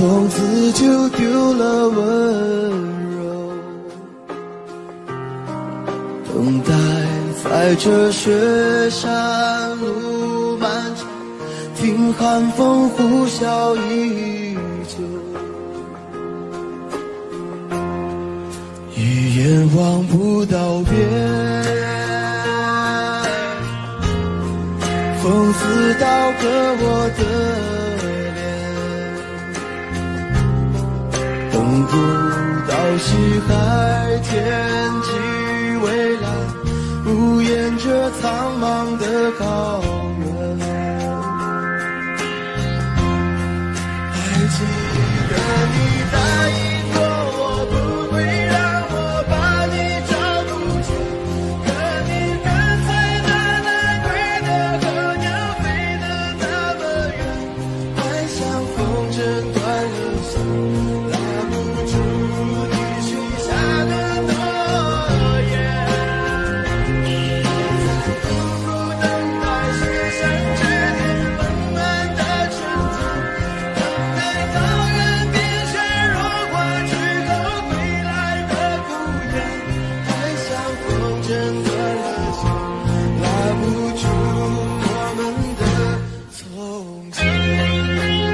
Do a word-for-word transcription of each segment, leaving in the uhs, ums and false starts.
从此就丢了温柔。等待在这雪山路漫长，听寒风呼啸依旧，一眼望不到边，风似刀割我的脸，等不到西海天际蔚蓝，无言这苍茫的高原。还记得你答应过我不会让我把你照顾全，可你跟随的那归的候鸟飞得那么远，爱像风筝断了线，拉不住你许下的诺言。在苦苦等待雪山之巅温暖的春天，等待高原变成融化之后归来的孤雁，爱像风筝断了线，拉不住我们的从前。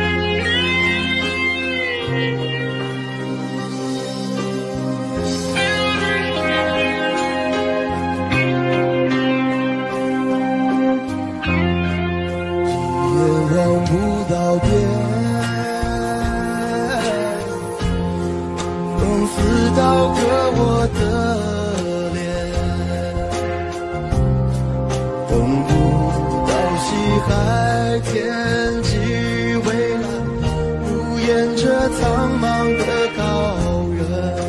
也望不到边，风似刀割我的脸，等不到西海天际蔚蓝，无言这苍茫的高原。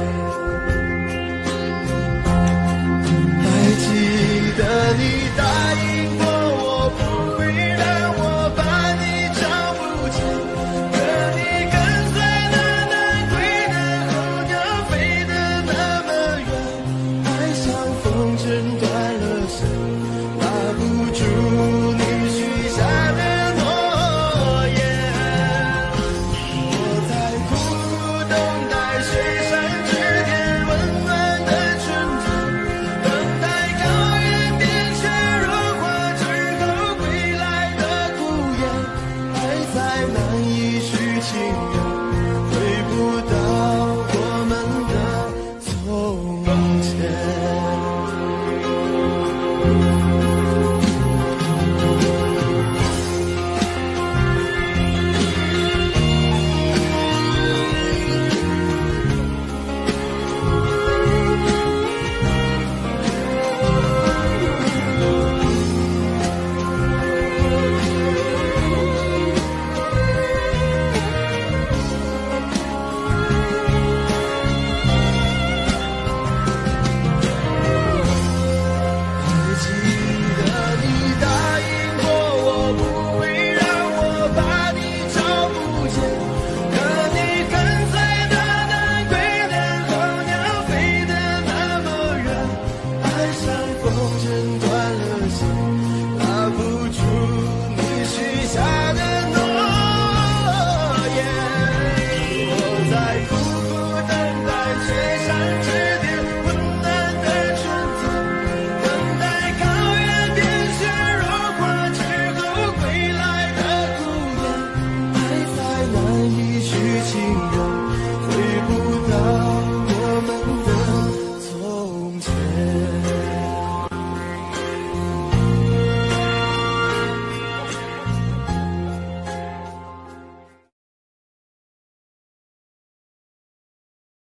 还记得你答应过我不会让我把你照不见，可你跟随的那归的候鸟飞得那么远，爱像风筝断了线，拉不住你许下的诺言。我在苦苦等待雪山之巅温暖的春天，等待高原变成融化之后归来的孤雁，爱在难以续情缘。